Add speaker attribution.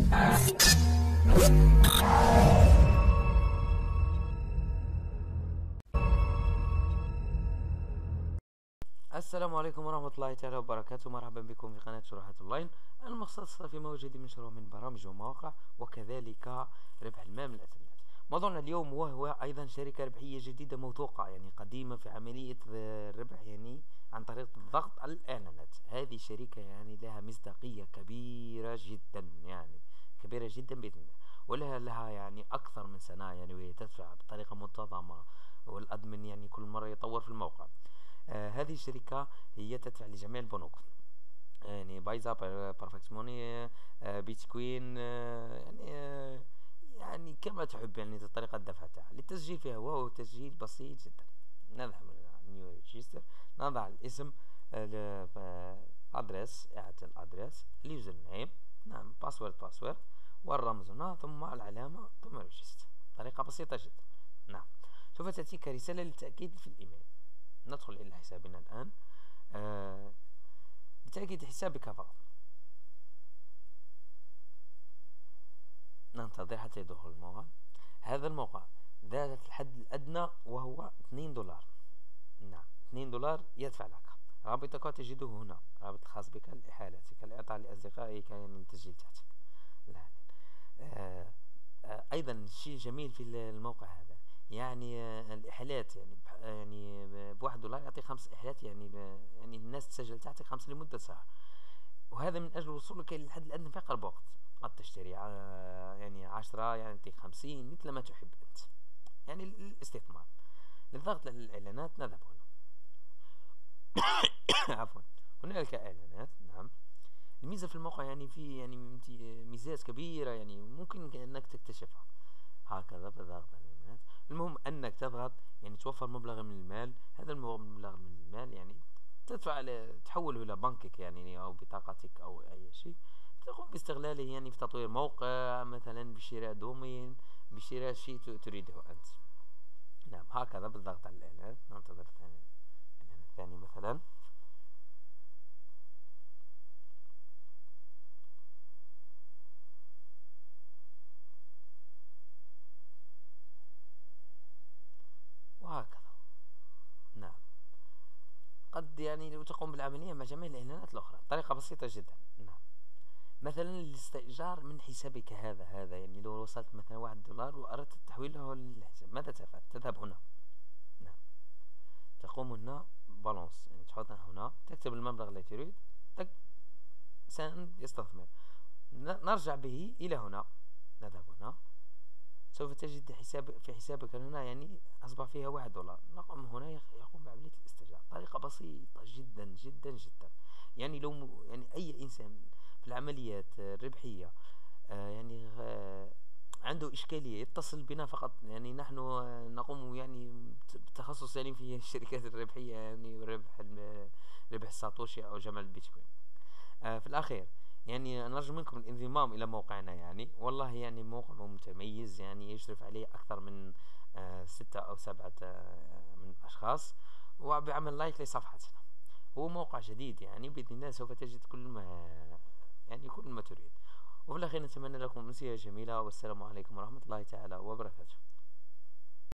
Speaker 1: السلام عليكم ورحمة الله تعالى وبركاته. مرحبا بكم في قناة شروحات اونلاين المختصة في موجود من شروح من برامج ومواقع وكذلك ربح المال من الإنترنت. موضوعنا اليوم وهو أيضا شركة ربحية جديدة موثوقة، يعني قديمة في عملية الربح، يعني عن طريق الضغط على الإعلانات. هذه الشركة يعني لها مصداقية كبيرة جدا، يعني كبيرة جدا بإذن الله، ولها يعني أكثر من سنة، يعني وهي تدفع بطريقة منتظمة، والأدمن يعني كل مرة يطور في الموقع. هذه الشركة هي تدفع لجميع البنوك، يعني بايزا، بارفكت موني، بيتكوين، يعني كما تحب، يعني طريقة الدفع تاعها. للتسجيل فيها وهو تسجيل بسيط جدا. نذهب نيو ريجستر، نضع الاسم، الادريس، اعطي الادريس، اليوزر نيم، نعم، باسورد، والرمز هنا، ثم العلامة، ثم ريجستر. طريقة بسيطة جدا. نعم، سوف تأتيك رسالة للتأكيد في الإيميل. ندخل إلى حسابنا الآن، لتأكيد حسابك فقط ننتظر حتى يدخل الموقع. هذا الموقع ذات الحد الأدنى وهو $2. نعم، $2 يدفع لك. رابطك تجده هنا، رابط الخاص بك لإحالتك، لإعطاء لأصدقائك يعني التسجيل تحتك. آه أيضا الشيء الجميل في الموقع هذا، يعني الإحالات، يعني $1 يعطي 5 إحالات، يعني الناس تسجل تحتك 5 لمدة ساعة، وهذا من أجل وصولك إلى الحد الأدنى في أقرب وقت. قد تشتري يعني 10، يعني 50، مثل ما تحب أنت، يعني الاستثمار. للضغط على الإعلانات نذهب هنا. عفوا، هنالك إعلانات. نعم، الميزة في الموقع يعني في يعني ميزات كبيرة، يعني ممكن أنك تكتشفها. هكذا بالضغط على الإعلانات. المهم أنك تضغط، يعني توفر مبلغ من المال. هذا المبلغ من المال يعني تدفع، تحوله إلى بنكك، يعني أو بطاقتك أو أي شيء، تقوم باستغلاله، يعني في تطوير موقع مثلا، بشراء دومين، بشراء شيء تريده أنت. نعم، هكذا بالضغط على الإعلان. ننتظر الإعلان الثاني مثلا. وهكذا. نعم، قد يعني لو تقوم بالعملية مع جميع الإعلانات الأخرى. طريقة بسيطة جدا. نعم، مثلا الاستئجار من حسابك هذا يعني لو وصلت مثلا $1 وأردت تحويله للحساب، ماذا تفعل؟ تذهب هنا. نعم، تقوم هنا بالانس، يعني تحطها هنا، تكتب المبلغ الذي تريد، تك، سند يستثمر. نرجع به إلى هنا، نذهب هنا، سوف تجد في حسابك هنا يعني أصبح فيها $1. نقوم هنا، يقوم بعملية الاستئجار. طريقة بسيطة جدا جدا جدا. يعني لو يعني أي إنسان في العمليات الربحية يعني عنده إشكالية، يتصل بنا فقط. يعني نحن نقوم يعني بتخصص يعني في الشركات الربحية، يعني ربح الساتوشي أو جمع البيتكوين. في الأخير، يعني نرجو منكم الانضمام إلى موقعنا. يعني والله يعني موقع متميز، يعني يشرف عليه أكثر من 6 أو 7 من الأشخاص، وبعمل لايك لصفحتنا. هو موقع جديد، يعني بإذن الله سوف تجد كل ما تريد. وفي الأخير نتمنى لكم أمسية جميلة، والسلام عليكم ورحمة الله تعالى وبركاته.